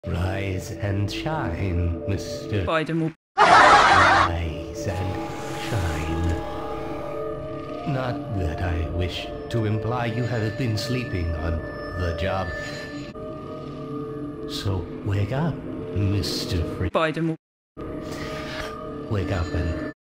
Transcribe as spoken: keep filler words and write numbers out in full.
Rise and shine, Mister Spider-Man. Rise and shine. Not that I wish to imply you have been sleeping on the job. So wake up, Mister Free. Spider-Man. Wake up and